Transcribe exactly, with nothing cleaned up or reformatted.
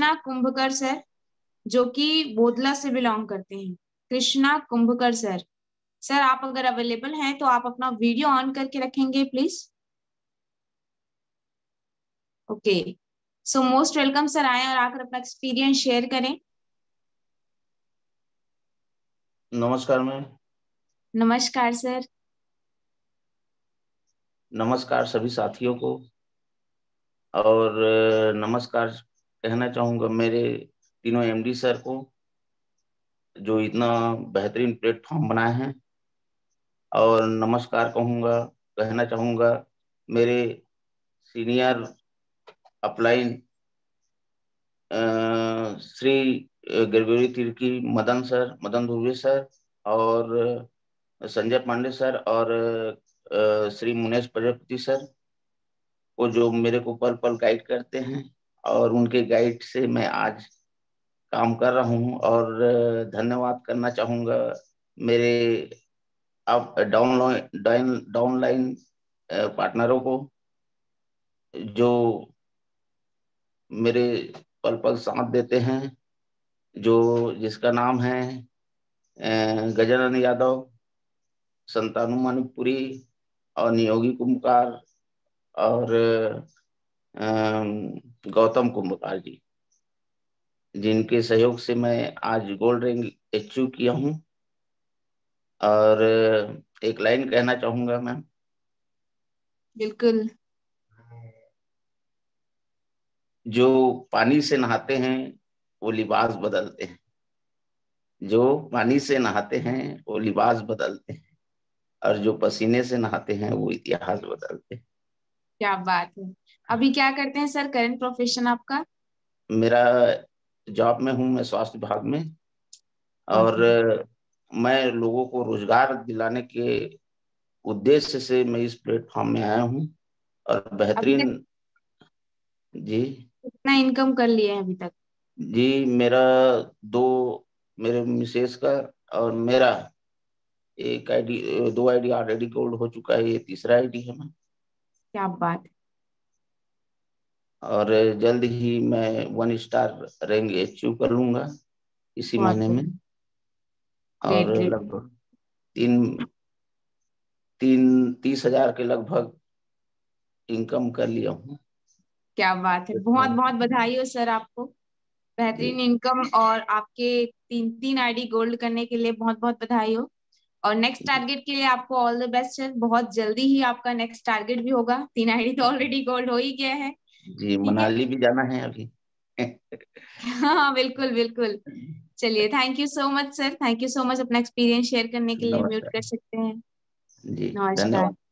Krishna कुंभकर sir, जो कि बोधला से बिलोंग करते हैं। कृष्णा कुंभकर सर। सर आप अगर अवेलेबल हैं तो आप अपना वीडियो ऑन करके रखेंगे please. Okay, so most welcome sir, आए और आकर अपना एक्सपीरियंस शेयर करें। नमस्कार मैम। नमस्कार सर। नमस्कार सभी साथियों को। और अ, नमस्कार कहना चाहूँगा मेरे तीनों एमडी सर को, जो इतना बेहतरीन प्लेटफॉर्म बनाए हैं। और नमस्कार कहूँगा कहना चाहूँगा मेरे सीनियर अपलाइन अ, श्री ग्रेगोरी तिर्की, मदन सर, मदन धुर्वे सर, और अ, संजय पांडे सर, और अ, श्री मुनेश प्रजापति सर को, जो मेरे को पल पल गाइड करते हैं। और उनके गाइड से मैं आज काम कर रहा हूँ। और अ, धन्यवाद करना चाहूँगा मेरे अब डाउनलाइन डाउन डाउनलाइन पार्टनरों को, जो मेरे पल पल साथ देते हैं, जो जिसका नाम है अ, गजानन यादव, संतानु मणिपुरी, और नियोगी कुंभकार, और अ, गौतम कुंभकार जी, जिनके सहयोग से मैं आज गोल्ड रैंक अचीव किया हूँ। और एक लाइन कहना चाहूंगा मैम। बिल्कुल। जो पानी से नहाते हैं वो लिबास बदलते हैं, जो पानी से नहाते हैं वो लिबास बदलते हैं, और जो पसीने से नहाते हैं वो इतिहास बदलते हैं। क्या बात है। अभी क्या करते हैं सर, करंट प्रोफेशन आपका? मेरा जॉब में हूँ, मैं स्वास्थ्य विभाग में। बहुत और बढ़िया। मैं लोगों को रोजगार दिलाने के उद्देश्य से मैं इस प्लेटफॉर्म में आया हूँ। और अभी तक बेहतरीन। जी। कितना इनकम कर लिए हैं अभी तक? जी मेरा दो, मेरे मिसेस का और मेरा एक आईडी, दो आईडी ऑलरेडी गोल्ड हो चुका है, ये तीसरा आईडी है मैं। क्या बात है। और जल्द ही मैं वन स्टार रैंक अचीव कर लूंगा इसी बहुत महीने में। बढ़िया। और ग्रेट ग्रेट। लगभग तीन तीन तीस हजार के लगभग इनकम कर लिया हूँ। क्या बात है, बहुत बहुत बधाई हो सर आपको। बेहतरीन जी इनकम और आपके तीन तीन आईडी गोल्ड करने के लिए बहुत बहुत बधाई हो। और नेक्स्ट टारगेट के लिए आपको ऑल द बेस्ट सर। बहुत जल्दी ही आपका नेक्स्ट टारगेट भी होगा। तीन आईडी तो ऑलरेडी गोल्ड हो ही गया है। जी ठीक है। मनाली भी जाना है अभी। हाँ बिल्कुल बिल्कुल। चलिए, thank you so much sir, thank you so much. अपना एक्सपीरियंस शेयर करने के लिए म्यूट नमस्कार कर सकते हैं। जी। नमस्कार। धन्यवाद।